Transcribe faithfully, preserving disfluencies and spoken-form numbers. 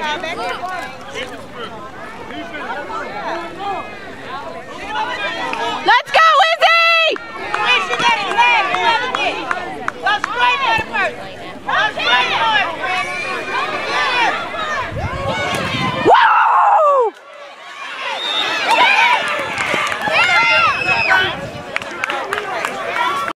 Let's go, Izzy! Go straight at it first. Go straight at it.